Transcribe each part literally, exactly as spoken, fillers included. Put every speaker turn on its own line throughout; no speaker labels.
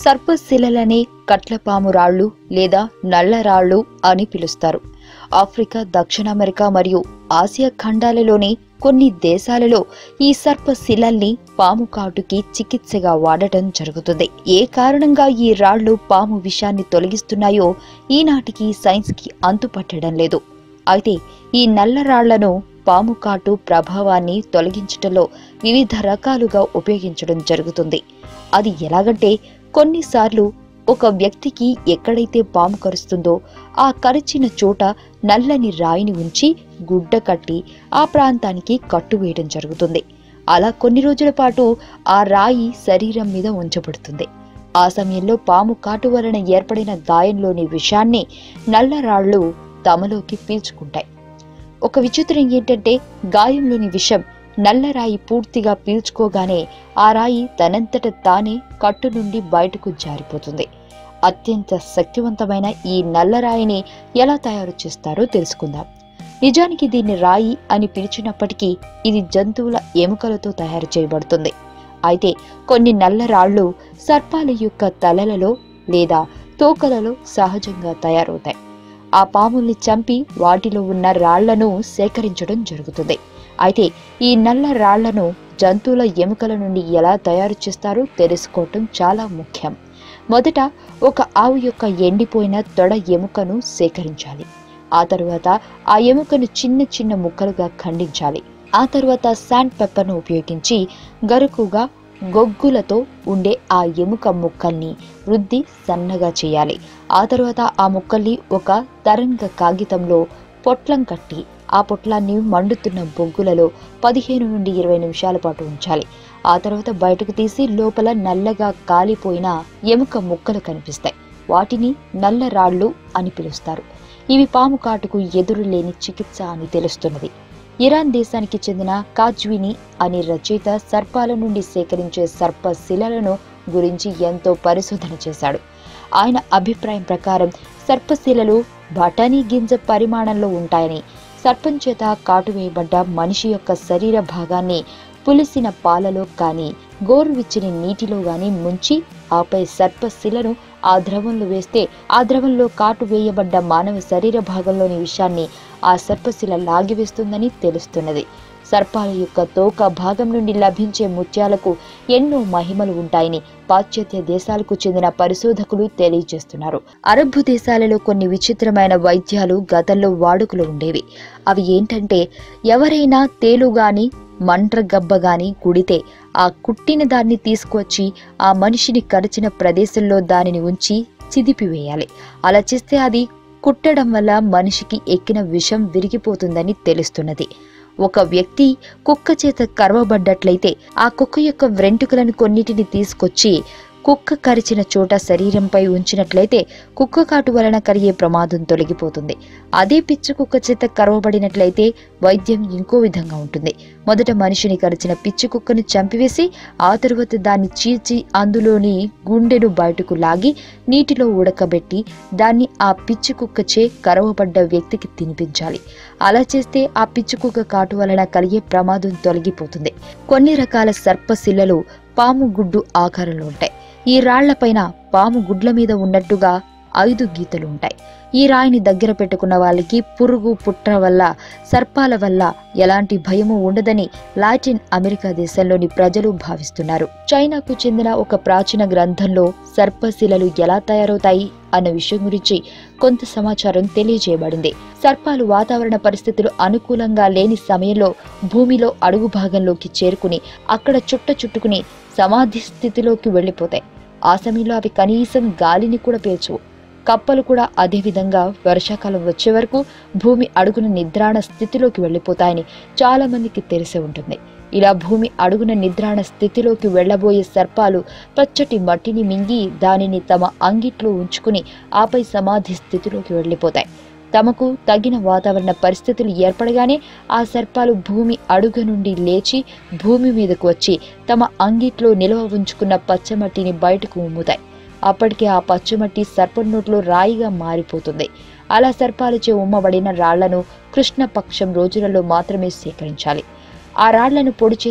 సర్పశిలలని కట్లపాము రాళ్లు లేదా నల్ల రాళ్లు అని పిలుస్తారు. ఆఫ్రికా, దక్షిణ అమెరికా మరియు ఆసియా ఖండాలలోని కొన్ని దేశాలలో ఈ సర్పశిలల్ని పాము కాటుకి చికిత్సగా వాడటం జరుగుతుంది. ఏ కారణంగా ఈ రాళ్లు పాము విషాన్ని తొలగిస్తున్నాయో ఈనాటికి సైన్స్ కి అంతుపట్టడం లేదు. అయితే ఈ నల్ల రాళ్లను పాము కాటు ప్రభావాన్ని తొలగించటంలో వివిధ రకాలుగా ఉపయోగించడం జరుగుతుంది. అది ఎలాగంటే, కొన్నిసార్లు ఒక వ్యక్తికి ఎక్కడైతే పాము కరుస్తుందో ఆ కరిచిన చోట నల్లని రాయిని ఉంచి గుడ్డ కట్టి ఆ ప్రాంతానికి కట్టువేయడం జరుగుతుంది. అలా కొన్ని రోజుల పాటు ఆ రాయి శరీరం మీద ఉంచబడుతుంది. ఆ సమయంలో పాము కాటు వలన ఏర్పడిన గాయంలోని విషాన్ని నల్ల రాళ్లు తమలోకి పీల్చుకుంటాయి. ఒక విచిత్రం ఏంటంటే, గాయంలోని విషం నల్లరాయి పూర్తిగా పీల్చుకోగానే ఆ రాయి తనంతట తానే కట్టు నుండి బయటకు జారిపోతుంది. అత్యంత శక్తివంతమైన ఈ నల్లరాయిని ఎలా తయారు చేస్తారో తెలుసుకుందాం. నిజానికి దీన్ని రాయి అని పిలిచినప్పటికీ ఇది జంతువుల ఎముకలతో తయారు చేయబడుతుంది. అయితే కొన్ని నల్ల రాళ్లు సర్పాల యొక్క తలలలో లేదా తోకలలో సహజంగా తయారవుతాయి. ఆ పాముల్ని చంపి వాటిలో ఉన్న రాళ్లను సేకరించడం జరుగుతుంది. అయితే ఈ నల్ల రాళ్లను జంతువుల ఎముకల నుండి ఎలా తయారు చేస్తారో తెలుసుకోవటం చాలా ముఖ్యం. మొదట ఒక ఆవు యొక్క ఎండిపోయిన తొడ ఎముకను సేకరించాలి. ఆ తరువాత ఆ ఎముకను చిన్న చిన్న ముక్కలుగా ఖండించాలి. ఆ తరువాత శాండ్ పెప్పర్ను ఉపయోగించి గరుకుగా గొగ్గులతో ఉండే ఆ ఎముక ముక్కల్ని రుద్ది సన్నగా చేయాలి. ఆ తరువాత ఆ ముక్కల్ని ఒక తరంగ కాగితంలో పొట్లం కట్టి ఆ పొట్లాన్ని మండుతున్న బొగ్గులలో పదిహేను నుండి ఇరవై నిమిషాల పాటు ఉంచాలి. ఆ తర్వాత బయటకు తీసి లోపల నల్లగా కాలిపోయిన ఎముక ముక్కలు కనిపిస్తాయి. వాటిని నల్ల రాళ్లు అని పిలుస్తారు. ఇవి పాము కాటుకు ఎదురు లేని చికిత్స అని తెలుస్తున్నది. ఇరాన్ దేశానికి చెందిన కాజ్విని అనే రచయిత సర్పాల నుండి సేకరించే సర్పశిలలను గురించి ఎంతో పరిశోధన చేశాడు. ఆయన అభిప్రాయం ప్రకారం సర్పశిలలు బఠానీ గింజ పరిమాణంలో ఉంటాయని, సర్పం చేత కాటువేయబడ్డ మనిషి యొక్క శరీర భాగాన్ని పులిసిన పాలలో కానీ గోరువిచ్చని నీటిలో గాని ముంచి ఆపై సర్పశిలను ఆ ద్రవంలో వేస్తే ఆ ద్రవంలో కాటు వేయబడ్డ మానవ శరీర భాగంలోని విషాన్ని ఆ సర్పశిల లాగివేస్తుందని తెలుస్తున్నది. సర్పాల యొక్క తోక భాగం నుండి లభించే ముత్యాలకు ఎన్నో మహిమలు ఉంటాయని పాశ్చాత్య దేశాలకు చెందిన పరిశోధకులు తెలియజేస్తున్నారు. అరబ్బు దేశాలలో కొన్ని విచిత్రమైన వైద్యాలు గతంలో వాడుకలో ఉండేవి. అవి ఏంటంటే, ఎవరైనా తేలుగాని మంట్రగబ్బగాని కుడితే ఆ కుట్టిన దాన్ని తీసుకువచ్చి ఆ మనిషిని కరిచిన ప్రదేశంలో దానిని ఉంచి చిదిపివేయాలి. అలా చేస్తే అది కుట్టడం వల్ల మనిషికి ఎక్కిన విషం విరిగిపోతుందని తెలుస్తున్నది. ఒక వ్యక్తి కుక్క చేత కరవబడ్డట్లయితే ఆ కుక్క యొక్క వెంట్రుకలను కొన్నిటిని తీసుకొచ్చి కుక్క కరిచిన చోట శరీరంపై ఉంచినట్లయితే కుక్క కాటు వలన కలిగే ప్రమాదం తొలగిపోతుంది. అదే పిచ్చి కుక్క చేత కరవబడినట్లయితే వైద్యం ఇంకో విధంగా ఉంటుంది. మొదట మనిషిని కరిచిన పిచ్చి కుక్కను చంపివేసి ఆ తరువాత దాన్ని చీల్చి అందులోని గుండెను బయటకు లాగి నీటిలో ఉడకబెట్టి దాన్ని ఆ పిచ్చి కుక్కచే కరవబడ్డ వ్యక్తికి తినిపించాలి. అలా చేస్తే ఆ పిచ్చి కుక్క కాటు వలన కలిగే ప్రమాదం తొలగిపోతుంది. కొన్ని రకాల సర్పశిలలు పాము గుడ్డు ఆకారంలో ఉంటాయి. ఈ రాళ్లపైన పాము గుడ్ల మీద ఉన్నట్టుగా ఐదు గీతలు ఉంటాయి. ఈ రాయిని దగ్గర పెట్టుకున్న వాళ్ళకి పురుగు పుట్ర వల్ల సర్పాల వల్ల ఎలాంటి భయము ఉండదని లాటిన్ అమెరికా దేశంలోని ప్రజలు భావిస్తున్నారు. చైనాకు చెందిన ఒక ప్రాచీన గ్రంథంలో సర్పశిలలు ఎలా తయారవుతాయి అన్న విషయం గురించి కొంత సమాచారం తెలియజేయబడింది. సర్పాలు వాతావరణ పరిస్థితులు అనుకూలంగా లేని సమయంలో భూమిలో అడుగు భాగంలోకి చేరుకుని అక్కడ చుట్ట చుట్టుకుని సమాధి స్థితిలోకి వెళ్లిపోతాయి. ఆ సమయంలో అవి కనీసం గాలిని కూడా పీల్చవు. కప్పలు కూడా అదే విధంగా వర్షాకాలం వచ్చే వరకు భూమి అడుగున నిద్రాణ స్థితిలోకి వెళ్లిపోతాయని చాలా మందికి తెలిసే ఉంటుంది. ఇలా భూమి అడుగున నిద్రాణ స్థితిలోకి వెళ్లబోయే సర్పాలు పచ్చటి మట్టిని మింగి దానిని తమ అంగిట్లో ఉంచుకుని ఆపై సమాధి స్థితిలోకి వెళ్లిపోతాయి. తమకు తగిన వాతావరణ పరిస్థితులు ఏర్పడగానే ఆ సర్పాలు భూమి అడుగు నుండి లేచి భూమి మీదకు వచ్చి తమ అంగిట్లో నిల్వ ఉంచుకున్న పచ్చమట్టిని బయటకు ఉమ్ముతాయి. అప్పటికే ఆ పచ్చమట్టి సర్పం నోట్లో రాయిగా మారిపోతుంది. అలా సర్పాలచే ఉమ్మబడిన రాళ్లను కృష్ణపక్షం రోజులలో మాత్రమే సేకరించాలి. ఆ రాళ్లను పొడి చేసి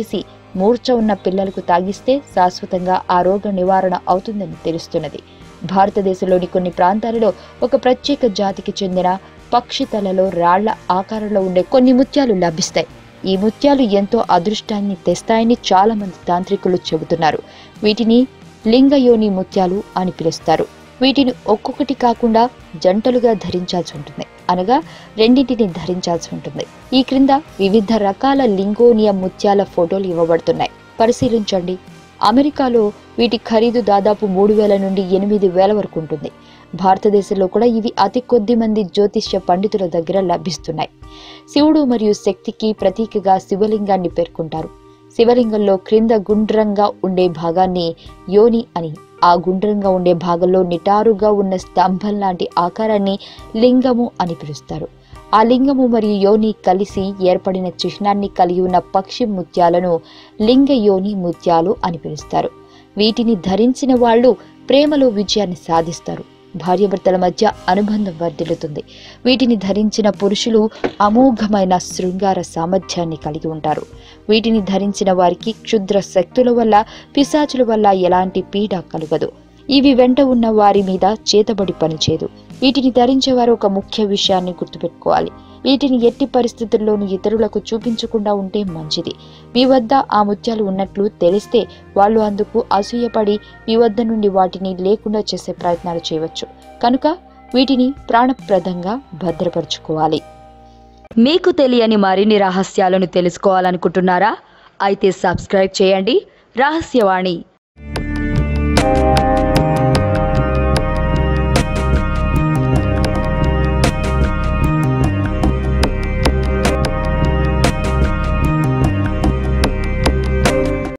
మూర్ఛ ఉన్న పిల్లలకు తాగిస్తే శాశ్వతంగా ఆ రోగ నివారణ అవుతుందని తెలుస్తున్నది. భారతదేశంలోని కొన్ని ప్రాంతాలలో ఒక ప్రత్యేక జాతికి చెందిన పక్షి తలలో రాళ్ల ఆకారంలో ఉండే కొన్ని ముత్యాలు లభిస్తాయి. ఈ ముత్యాలు ఎంతో అదృష్టాన్ని తెస్తాయని చాలా మంది తాంత్రికులు చెబుతున్నారు. వీటిని లింగయోని ముత్యాలు అని పిలుస్తారు. వీటిని ఒక్కొక్కటి కాకుండా జంటలుగా ధరించాల్సి ఉంటుంది, అనగా రెండింటిని ధరించాల్సి ఉంటుంది. ఈ క్రింద వివిధ రకాల లింగోనియ ముత్యాల ఫోటోలు ఇవ్వబడుతున్నాయి, పరిశీలించండి. అమెరికాలో వీటి ఖరీదు దాదాపు మూడు వేల నుండి ఎనిమిది వేల వరకు ఉంటుంది. భారతదేశంలో కూడా ఇవి అతి కొద్ది మంది జ్యోతిష్య పండితుల దగ్గర లభిస్తున్నాయి. శివుడు మరియు శక్తికి ప్రతీకగా శివలింగాన్ని పేర్కొంటారు. శివలింగంలో క్రింద గుండ్రంగా ఉండే భాగాన్ని యోని అని, ఆ గుండ్రంగా ఉండే భాగంలో నిటారుగా ఉన్న స్తంభం లాంటి ఆకారాన్ని లింగము అని పిలుస్తారు. ఆ లింగము మరియు యోని కలిసి ఏర్పడిన చిహ్నాన్ని కలిగి ఉన్న పక్షి ముత్యాలను లింగ యోని ముత్యాలు అని పిలుస్తారు. వీటిని ధరించిన వాళ్ళు ప్రేమలో విజయాన్ని సాధిస్తారు. భార్యాభర్తల మధ్య అనుబంధం వర్ధిల్లుతుంది. వీటిని ధరించిన పురుషులు అమోఘమైన శృంగార సామర్థ్యాన్ని కలిగి ఉంటారు. వీటిని ధరించిన వారికి క్షుద్ర శక్తుల వల్ల, పిశాచుల వల్ల ఎలాంటి పీడ కలుగదు. ఇవి వెంట ఉన్న వారి మీద చేతబడి పనిచేయదు. వీటిని ధరించేవారు ఒక ముఖ్య విషయాన్ని గుర్తుపెట్టుకోవాలి. వీటిని ఎట్టి పరిస్థితుల్లోనూ ఇతరులకు చూపించకుండా ఉంటే మంచిది. మీ వద్ద ఆ ముత్యాలు ఉన్నట్లు తెలిస్తే వాళ్ళు అందుకు అసూయపడి మీ వద్ద నుండి వాటిని లేకుండా చేసే ప్రయత్నాలు చేయవచ్చు. కనుక వీటిని ప్రాణప్రదంగా భద్రపరచుకోవాలి.
మీకు తెలియని మరిన్ని రహస్యాలను తెలుసుకోవాలనుకుంటున్నారా? అయితే సబ్స్క్రైబ్ చేయండి రహస్యవాణి.